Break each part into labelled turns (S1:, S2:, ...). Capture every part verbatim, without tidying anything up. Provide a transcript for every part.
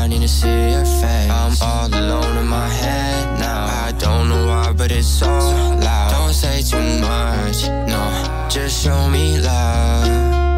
S1: need to see your face. I'm all alone in my head now. I don't know why, but it's so loud. Don't say too much, no, just show me love.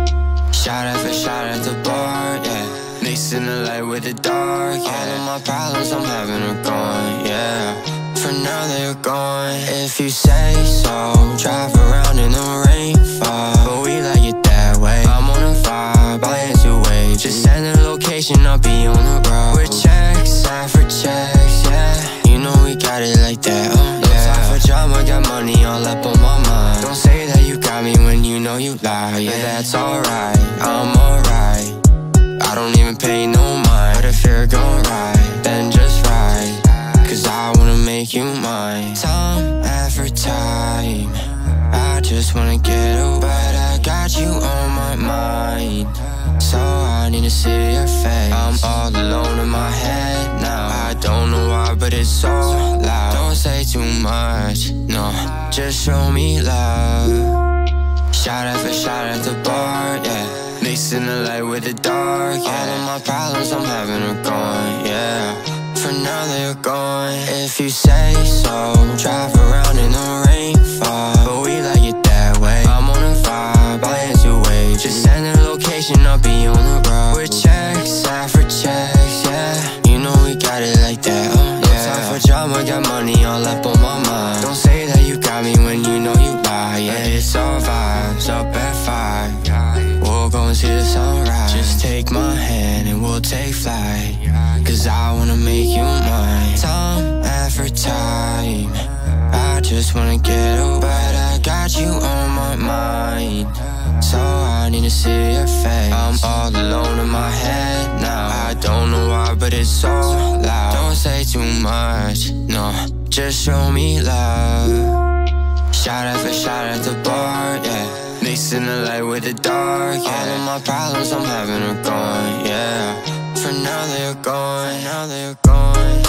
S1: Shot after shot at the bar, yeah, mixing the light with the dark, yeah. All of my problems, I'm having are gone, yeah. For now they're gone. If you say so, drive around in the rainfall, but we like it that way. I'm on a vibe, I ain't too wave. Just send a location, I'll be on the road. With checks, after checks, yeah. You know we got it like that, oh yeah. No time for drama, got money all up on my mind. Don't say that you got me when you know you lie, yeah. But that's alright, I'm alright. I don't even pay no mind. But if you're gon' ride, then just ride, cause I wanna make you mine. Time after time, I just wanna get away, but I got you on my mind, so I need to see your face. I'm all alone in my head now. I don't know why, but it's so loud. Don't say too much, no, just show me love. Shot after shot at the bar, yeah, mixing the light with the dark, yeah. All of my problems, I'm having are gone, yeah. For now they're gone. If you say so, drive around in the rainfall, but we like it that way. I'm on a vibe, I ain't too wave. Just send a location, I'll be on the road. With checks, after checks, yeah. You know we got it like that, oh yeah. No time for drama, got money all up on my mind. Don't say that you got me when you know you lie, yeah. It's all vibes, up at five, we'll go and see the sunrise. Just take my hand and we'll take flight, cause I wanna make you mine. Time after time, I just wanna get away, but I got you on my mind, so I need to see your face. I'm all alone in my head now. I don't know why, but it's so loud. Don't say too much, no, just show me love. Shot after shot at the bar, yeah, mixing the light with the dark, yeah. All of my problems, I'm having are gone, yeah. For now they're gone, now they're gone.